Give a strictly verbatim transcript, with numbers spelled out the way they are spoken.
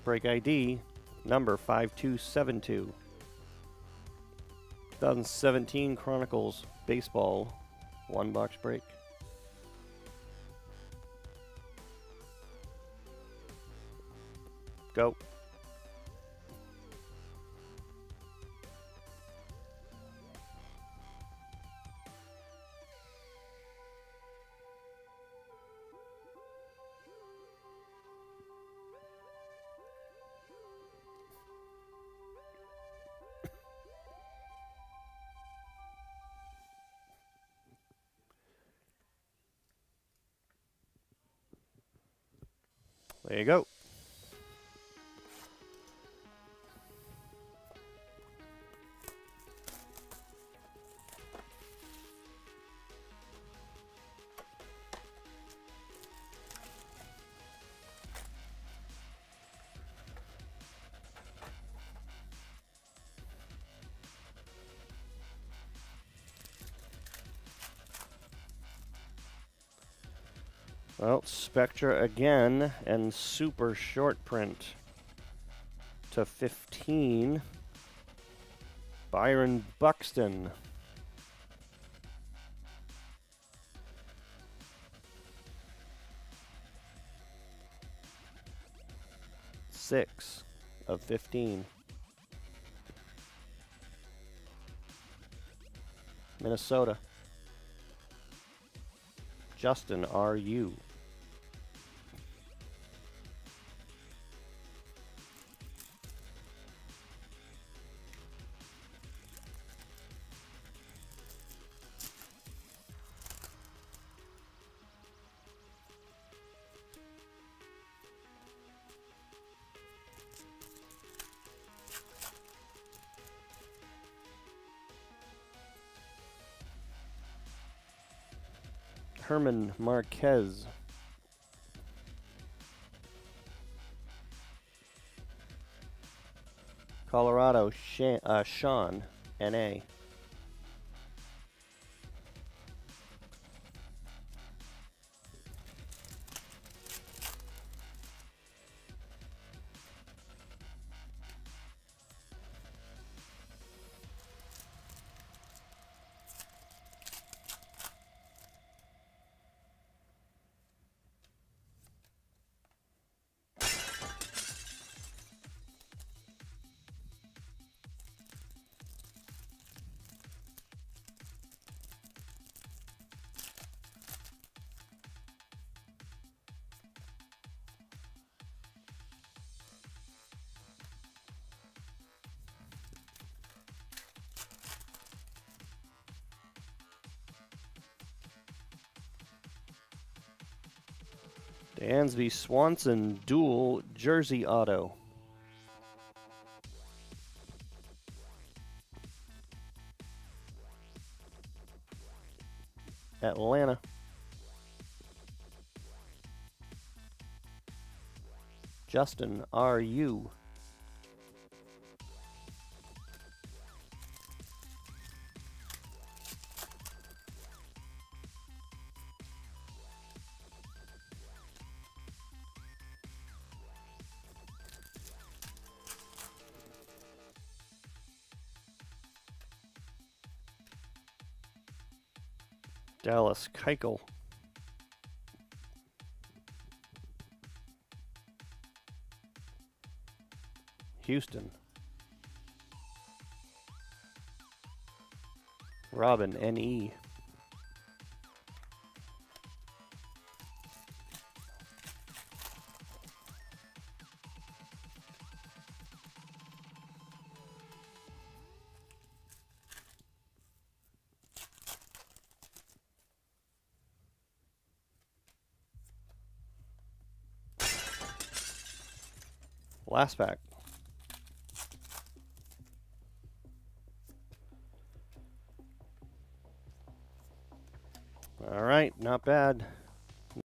Break I D number five two seven two. twenty seventeen Chronicles Baseball one box break. Go. There you go. Well, Spectra again, and super short print to fifteen. Byron Buxton. Six of fifteen. Minnesota. Justin R U. Herman Marquez. Colorado, Shan uh, Sean, N A. Dansby Swanson dual jersey auto. Atlanta. Justin R U. Dallas Keuchel. Houston. Robin N E. Last pack. All right, not bad.